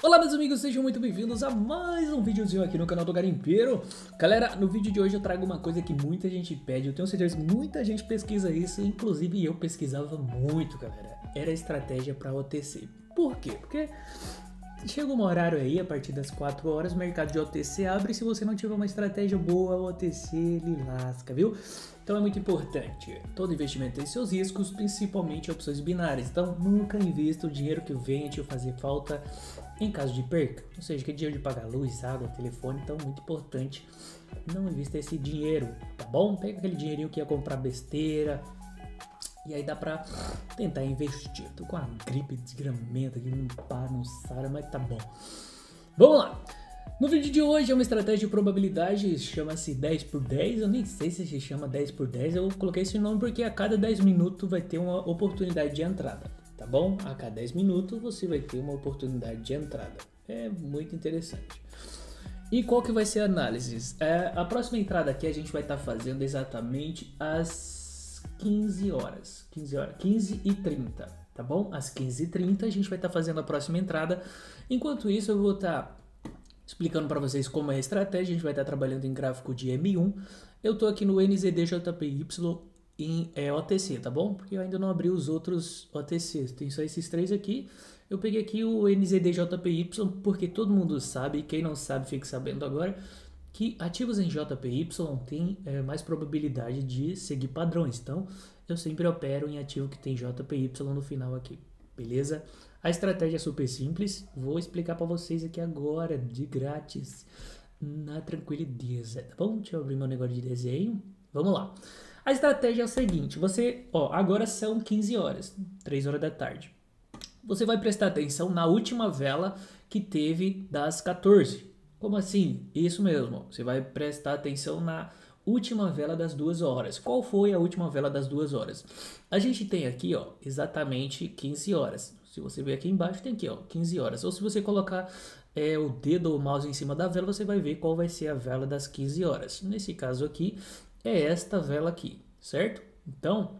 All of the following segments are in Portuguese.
Olá meus amigos, sejam muito bem-vindos a mais um videozinho aqui no canal do Garimpeiro. Galera, no vídeo de hoje eu trago uma coisa que muita gente pede, eu tenho certeza que muita gente pesquisa isso, inclusive eu pesquisava muito, galera. Era estratégia para OTC. Por quê? Porque chega um horário aí, a partir das 4 horas, o mercado de OTC abre e se você não tiver uma estratégia boa, o OTC lhe lasca, viu? Então é muito importante. Todo investimento tem seus riscos, principalmente opções binárias. Então nunca invista o dinheiro que vem te fazer falta em caso de perca. Ou seja, que é dinheiro de pagar luz, água, telefone. Então muito importante não invista esse dinheiro, tá bom? Pega aquele dinheirinho que ia comprar besteira, e aí dá pra tentar investir. Tô com uma gripe desgramenta que não para, não sara, mas tá bom. Vamos lá! No vídeo de hoje é uma estratégia de probabilidade, chama-se 10 por 10. Eu nem sei se chama 10 por 10. Eu coloquei esse nome porque a cada 10 minutos vai ter uma oportunidade de entrada, tá bom? A cada 10 minutos você vai ter uma oportunidade de entrada. É muito interessante. E qual que vai ser a análise? A próxima entrada aqui a gente vai estar fazendo exatamente às 15 horas. 15 e 30, tá bom? Às 15 e 30 a gente vai estar fazendo a próxima entrada. Enquanto isso eu vou estar explicando para vocês como é a estratégia. A gente vai estar trabalhando em gráfico de M1. Eu tô aqui no NZDJPY em OTC, tá bom? Porque eu ainda não abri os outros OTCs. Tem só esses três aqui. Eu peguei aqui o NZDJPY porque todo mundo sabe, quem não sabe fique sabendo agora, que ativos em JPY tem mais probabilidade de seguir padrões. Então, eu sempre opero em ativo que tem JPY no final aqui, beleza? A estratégia é super simples, vou explicar para vocês aqui agora, de grátis, na tranquilidade, tá bom? Deixa eu abrir meu negócio de desenho, vamos lá. A estratégia é o seguinte, agora são 15 horas, 3 horas da tarde. Você vai prestar atenção na última vela que teve das 14. Como assim? Isso mesmo, você vai prestar atenção na última vela das 2 horas. Qual foi a última vela das 2 horas? A gente tem aqui, ó, exatamente 15 horas. Se você ver aqui embaixo, tem aqui, ó, 15 horas. Ou se você colocar o dedo ou o mouse em cima da vela, você vai ver qual vai ser a vela das 15 horas. Nesse caso aqui, é esta vela aqui, certo? Então,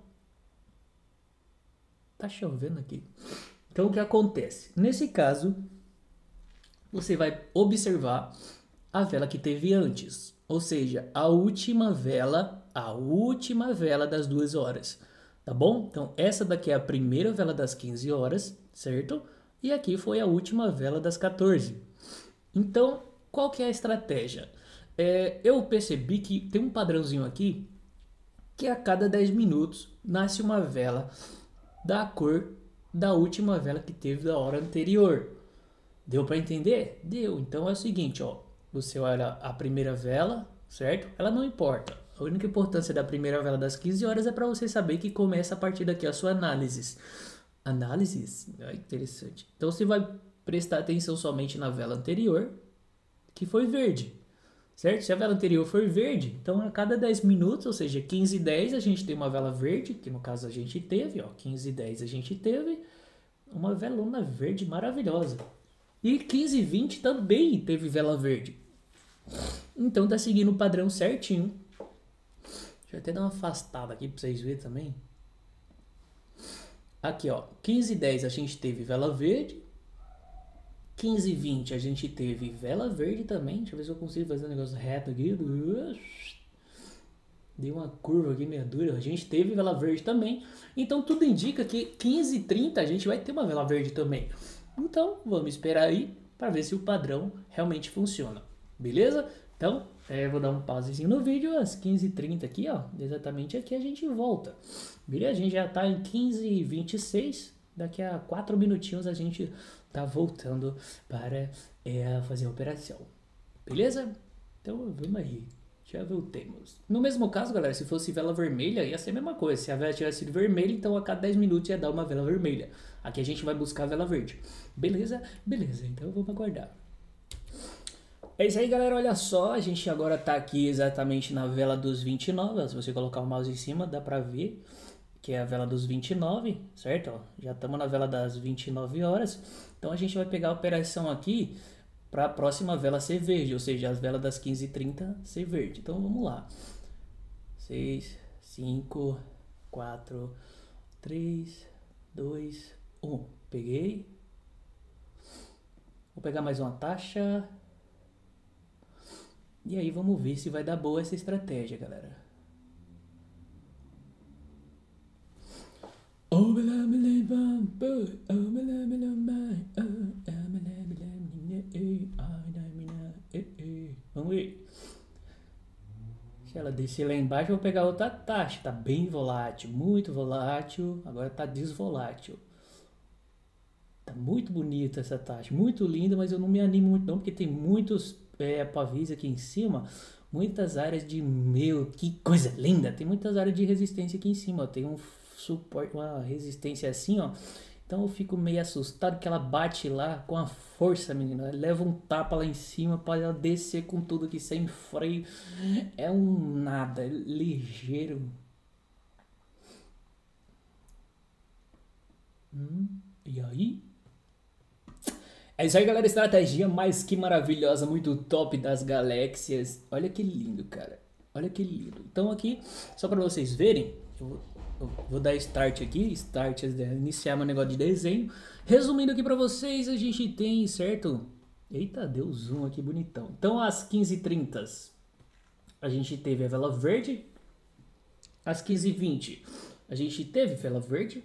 tá chovendo aqui. Então, o que acontece? Nesse caso, você vai observar a vela que teve antes, ou seja, a última vela das 2 horas, tá bom? Então, essa daqui é a primeira vela das 15 horas, certo? E aqui foi a última vela das 14. Então, qual que é a estratégia? Eu percebi que tem um padrãozinho aqui, que a cada 10 minutos nasce uma vela da cor da última vela que teve da hora anterior. Deu para entender? Deu. Então é o seguinte, ó. Você olha a primeira vela, certo? Ela não importa. A única importância da primeira vela das 15 horas é para você saber que começa a partir daqui a sua análise. Análises? É interessante. Então você vai prestar atenção somente na vela anterior, que foi verde. Certo? Se a vela anterior for verde, então a cada 10 minutos, ou seja, 15 e 10, a gente tem uma vela verde, que no caso a gente teve, ó, 15 e 10 a gente teve uma velona verde maravilhosa. E 15 e 20 também teve vela verde. Então tá seguindo o padrão certinho. Deixa eu até dar uma afastada aqui pra vocês verem também. Aqui, ó, 15 e 10 a gente teve vela verde. 15 e 20 a gente teve vela verde também. Deixa eu ver se eu consigo fazer um negócio reto aqui. Deu uma curva aqui meio dura. A gente teve vela verde também. Então tudo indica que 15 e 30 a gente vai ter uma vela verde também. Então vamos esperar aí para ver se o padrão realmente funciona. Beleza? Então vou dar um pausezinho no vídeo. Às 15h30 aqui, ó. Exatamente aqui a gente volta. Beleza? A gente já tá em 15h26. Daqui a 4 minutinhos a gente tá voltando para fazer a operação. Beleza? Então vamos aí. Já voltemos. No mesmo caso, galera, se fosse vela vermelha, ia ser a mesma coisa. Se a vela tivesse sido vermelha, então a cada 10 minutos ia dar uma vela vermelha. Aqui a gente vai buscar a vela verde. Beleza? Beleza, então vamos aguardar. É isso aí, galera, olha só, a gente agora tá aqui exatamente na vela dos 29, se você colocar o mouse em cima dá pra ver que é a vela dos 29, certo? Ó, já estamos na vela das 29 horas, então a gente vai pegar a operação aqui para a próxima vela ser verde, ou seja, as velas das 15h30 ser verde. Então vamos lá. 6, 5, 4, 3, 2, 1. Peguei. Vou pegar mais uma taxa. E aí vamos ver se vai dar boa essa estratégia, galera. Vamos ver. Se ela descer lá embaixo, eu vou pegar outra taxa. Tá bem volátil, muito volátil. Agora tá desvolátil. Tá muito bonita essa taxa, muito linda, mas eu não me animo muito não, porque tem muitos pavis aqui em cima, muitas áreas de que coisa linda, tem muitas áreas de resistência aqui em cima, ó. Tem um suporte, uma resistência assim, ó. Então eu fico meio assustado que ela bate lá com a força, menina. Ela leva um tapa lá em cima para ela descer com tudo aqui sem freio. É um nada, é ligeiro. E aí? É isso aí, galera. Estratégia mais que maravilhosa, muito top das galáxias. Olha que lindo, cara. Olha que lindo. Então aqui, só para vocês verem, eu vou dar start aqui. Start, iniciar meu negócio de desenho. Resumindo aqui para vocês, a gente tem, certo? Eita, deu zoom aqui bonitão. Então às 15h30 a gente teve a vela verde. Às 15h20 a gente teve vela verde.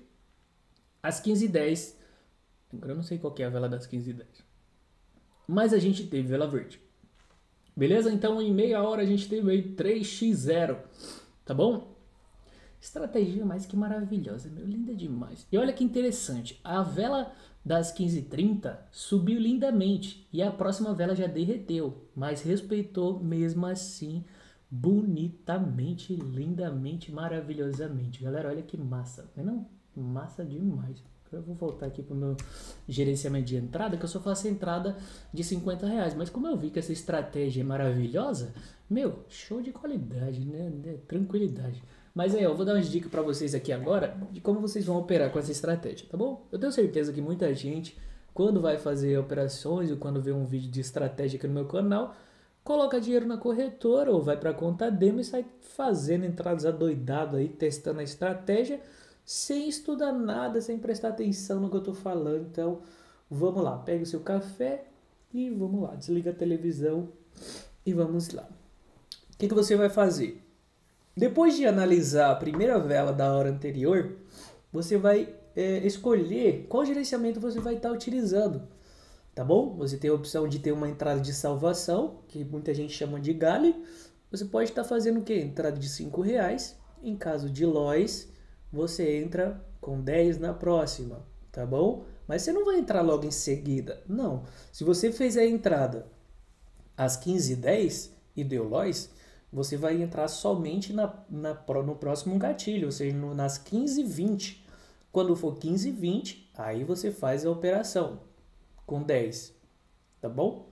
Às 15h10, agora eu não sei qual que é a vela das 15h10, mas a gente teve vela verde. Beleza? Então em meia hora a gente teve aí 3x0, tá bom? Estratégia mais que maravilhosa, meu, linda demais. E olha que interessante, a vela das 15h30 subiu lindamente e a próxima vela já derreteu, mas respeitou mesmo assim bonitamente, lindamente, maravilhosamente. Galera, olha que massa, não é não? Massa demais. Eu vou voltar aqui pro meu gerenciamento de entrada, que eu só faço entrada de R$50. Mas como eu vi que essa estratégia é maravilhosa, meu, show de qualidade, né? Tranquilidade. Mas aí, eu vou dar umas dicas para vocês aqui agora de como vocês vão operar com essa estratégia, tá bom? Eu tenho certeza que muita gente, quando vai fazer operações ou quando vê um vídeo de estratégia aqui no meu canal, coloca dinheiro na corretora ou vai para a conta demo e sai fazendo entradas adoidado aí, testando a estratégia, sem estudar nada, sem prestar atenção no que eu tô falando. Então, vamos lá, pega o seu café e vamos lá, desliga a televisão e vamos lá. O que você vai fazer? Depois de analisar a primeira vela da hora anterior, você vai escolher qual gerenciamento você vai estar utilizando, tá bom? Você tem a opção de ter uma entrada de salvação, que muita gente chama de gale. Você pode estar fazendo o quê? Entrada de R$5. Em caso de loss, você entra com 10 na próxima, tá bom? Mas você não vai entrar logo em seguida, não. Se você fez a entrada às 15h10 e deu loss, você vai entrar somente no próximo gatilho, ou seja, nas 15h20. Quando for 15h20, aí você faz a operação com 10, tá bom?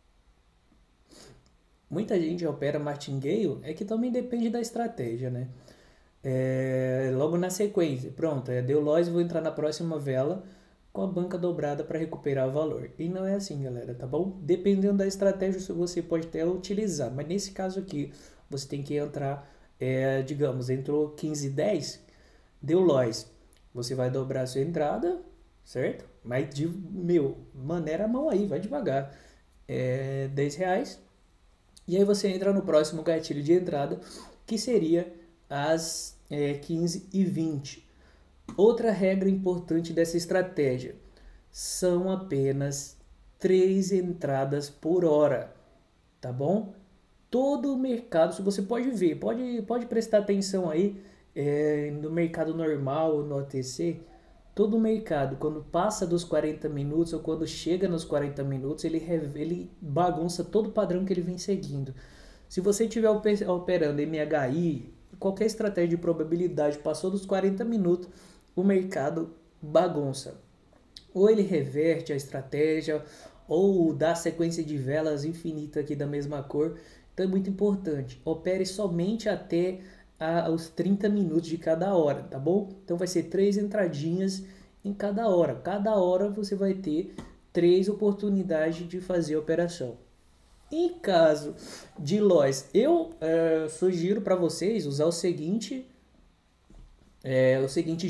Muita gente opera martingale, é que também depende da estratégia, né? Logo na sequência, pronto, deu loss, vou entrar na próxima vela com a banca dobrada para recuperar o valor. E não é assim, galera, tá bom? Dependendo da estratégia, você pode até utilizar, mas nesse caso aqui, você tem que entrar, digamos, entrou 15h10, deu loss, você vai dobrar a sua entrada, certo? Mas, maneira a mão aí, vai devagar. R$10. E aí você entra no próximo gatilho de entrada, que seria às 15h20. Outra regra importante dessa estratégia, são apenas 3 entradas por hora, tá bom? Todo o mercado, se você pode ver, pode prestar atenção aí, no mercado normal, no OTC, todo o mercado, quando passa dos 40 minutos ou quando chega nos 40 minutos, ele bagunça todo o padrão que ele vem seguindo. Se você estiver operando MHI, qualquer estratégia de probabilidade passou dos 40 minutos, o mercado bagunça. Ou ele reverte a estratégia, ou dá sequência de velas infinita aqui da mesma cor. Então é muito importante, opere somente até os 30 minutos de cada hora, tá bom? Então vai ser 3 entradinhas em cada hora. Cada hora você vai ter 3 oportunidades de fazer a operação. Em caso de loss, eu sugiro para vocês usar o seguinte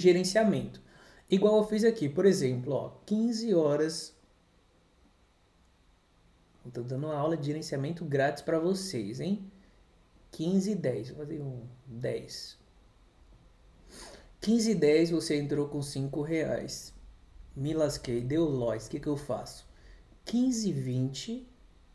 gerenciamento. Igual eu fiz aqui, por exemplo, ó, 15 horas Eu tô dando uma aula de gerenciamento grátis para vocês, hein? 15 e 10. Vou fazer um 10. 15 e 10 você entrou com 5 reais. Me lasquei, deu loss. O que eu faço? 15 e 20.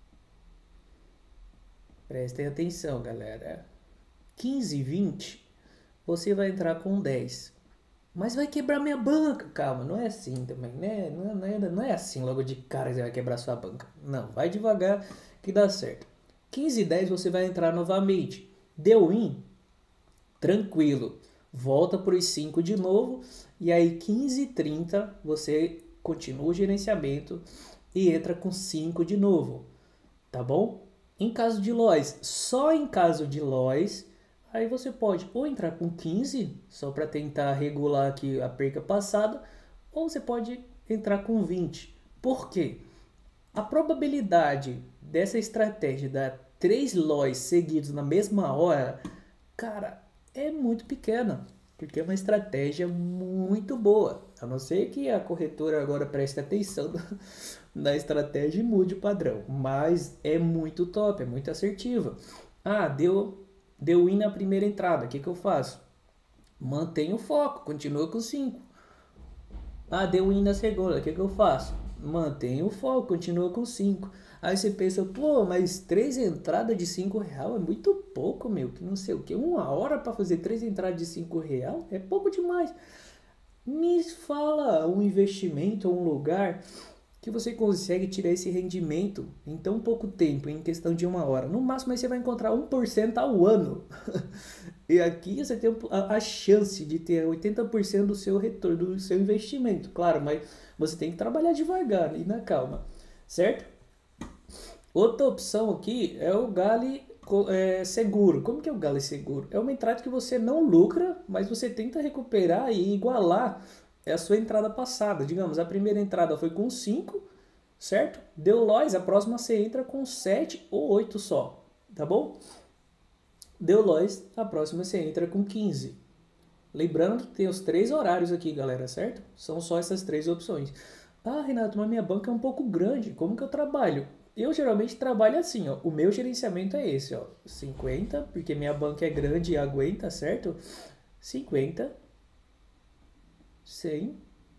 Prestem atenção, galera. 15 e 20, você vai entrar com 10. Mas vai quebrar minha banca. Calma, não é assim também, né? Não é assim logo de cara que você vai quebrar sua banca. Não, vai devagar que dá certo. 15 e 10 você vai entrar novamente. Deu in? Tranquilo. Volta para os 5 de novo. E aí 15 e 30 você continua o gerenciamento e entra com 5 de novo. Tá bom? Em caso de loss, só em caso de loss, aí você pode ou entrar com 15, só para tentar regular aqui a perca passada, ou você pode entrar com 20. Por quê? A probabilidade dessa estratégia dar 3 loss seguidos na mesma hora, cara, é muito pequena, porque é uma estratégia muito boa. A não ser que a corretora agora preste atenção na estratégia e mude o padrão. Mas é muito top, é muito assertiva. Ah, deu win na primeira entrada, o que eu faço? Mantenho o foco, continua com 5. Ah, deu win na segunda, o que eu faço? Mantenho o foco, continua com 5. Aí você pensa, pô, mas 3 entradas de 5 real é muito pouco, meu, que não sei o que. 1 hora para fazer 3 entradas de 5 real é pouco demais. Me fala um investimento ou um lugar que você consegue tirar esse rendimento em tão pouco tempo, em questão de 1 hora. No máximo aí você vai encontrar 1% ao ano. E aqui você tem a chance de ter 80% do seu retorno, do seu investimento. Claro, mas você tem que trabalhar devagar e na calma, certo? Outra opção aqui é o Gale seguro. Como que é o Gale seguro? É uma entrada que você não lucra, mas você tenta recuperar e igualar a sua entrada passada. Digamos, a primeira entrada foi com 5, certo? Deu loss, a próxima você entra com 7 ou 8 só, tá bom? Deu loss, a próxima você entra com 15. Lembrando que tem os 3 horários aqui, galera, certo? São só essas 3 opções. Ah, Renato, mas minha banca é um pouco grande, como que eu trabalho? Eu geralmente trabalho assim, ó. O meu gerenciamento é esse, ó. 50, porque minha banca é grande e aguenta, certo? 50, 100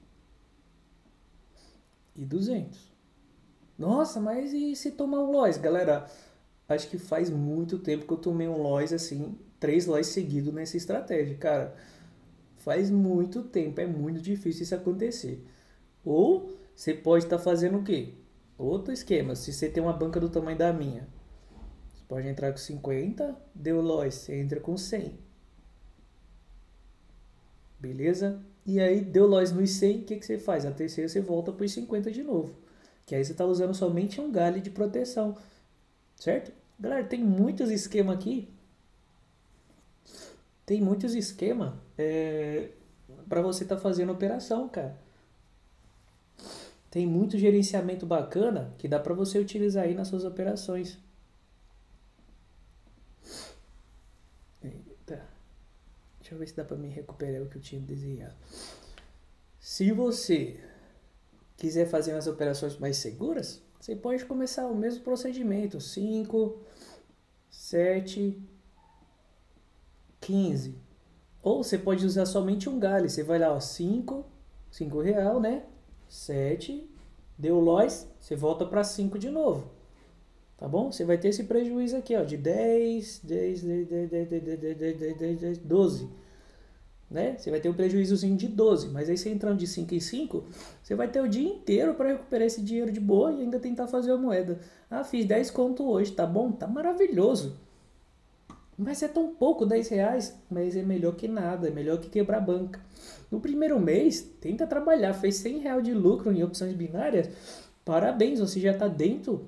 e 200. Nossa, mas e se tomar um loss? Galera, acho que faz muito tempo que eu tomei um loss assim, 3 loss seguidos nessa estratégia, cara. Faz muito tempo, é muito difícil isso acontecer. Ou você pode estar fazendo o quê? Outro esquema, se você tem uma banca do tamanho da minha, você pode entrar com 50, deu loss, você entra com 100. Beleza? E aí deu loss nos 100, o que você faz? A terceira você volta para os 50 de novo. Que aí você está usando somente um galho de proteção. Certo? Galera, tem muitos esquemas aqui. Tem muitos esquemas para você estar fazendo operação, cara. Tem muito gerenciamento bacana que dá para você utilizar aí nas suas operações. Eita. Deixa eu ver se dá para me recuperar o que eu tinha desenhado. Se você quiser fazer umas operações mais seguras, você pode começar o mesmo procedimento. 5, 7, 15. Ou você pode usar somente um galho. Você vai lá, ó, 5 real, né? 7, deu loss, você volta para 5 de novo. Tá bom? Você vai ter esse prejuízo aqui, ó, de 10, 12. Né? Você vai ter um prejuízozinho de 12, mas aí você entrando de 5 em 5, você vai ter o dia inteiro para recuperar esse dinheiro de boa e ainda tentar fazer a moeda. Ah, fiz 10 conto hoje, tá bom? Tá maravilhoso. Mas é tão pouco, 10 reais, mas é melhor que nada, é melhor que quebrar a banca. No primeiro mês, tenta trabalhar, fez 100 reais de lucro em opções binárias, parabéns, você já está dentro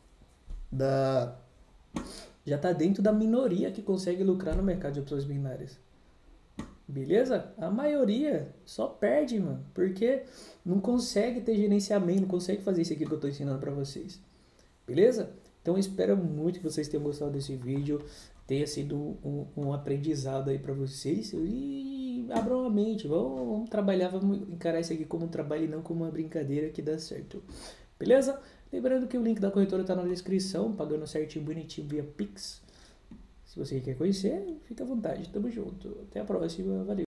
da minoria que consegue lucrar no mercado de opções binárias. Beleza? A maioria só perde, mano, porque não consegue ter gerenciamento, não consegue fazer isso aqui que eu estou ensinando para vocês. Beleza? Então eu espero muito que vocês tenham gostado desse vídeo, tenha sido um aprendizado aí para vocês e abram a mente, vamos trabalhar, vamos encarar isso aqui como um trabalho e não como uma brincadeira que dá certo. Beleza? Lembrando que o link da corretora tá na descrição, pagando certinho, bonitinho via Pix. Se você quer conhecer, fica à vontade. Tamo junto. Até a próxima. Valeu.